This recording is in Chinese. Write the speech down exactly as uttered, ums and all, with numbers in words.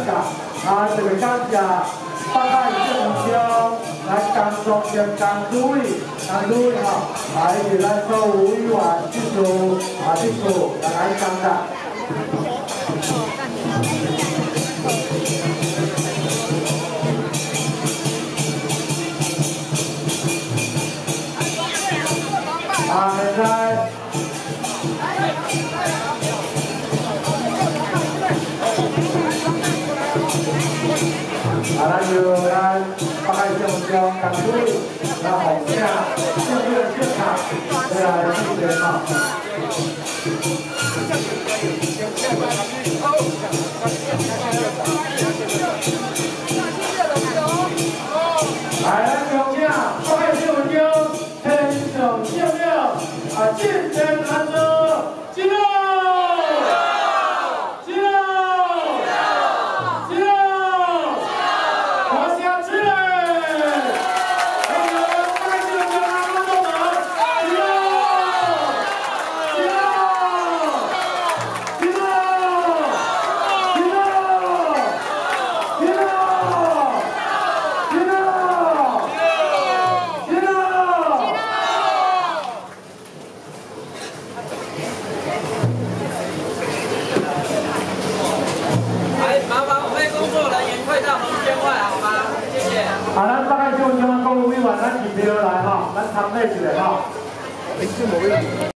感，啊，特别感谢北海政府来工作兼工主委、工主委吼，啊，以及咱所有委员、秘书、啊秘书来来感谢。啊，现在。 啊，咱就咱北海政府工主委，来红请政府的现场，来来谢谢哈。来，咱恭请北海政府天上圣了啊，进前难得，进来。 啊，咱北海政府各位委员，咱提票来吼，咱参与一下吼。